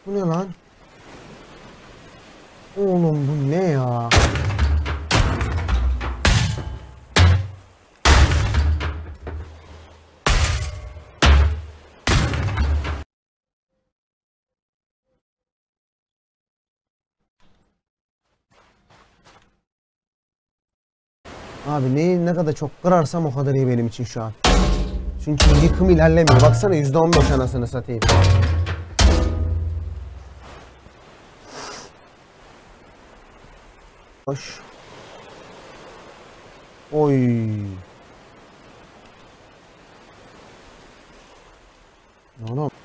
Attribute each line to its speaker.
Speaker 1: Bu ne lan? Oğlum bu ne ya? Abi neyi ne kadar çok kırarsam o kadar iyi benim için şu an. Çünkü yıkım ilerlemiyor. Baksana %15 anasını satayım. Hoş. Oy. Oğlum.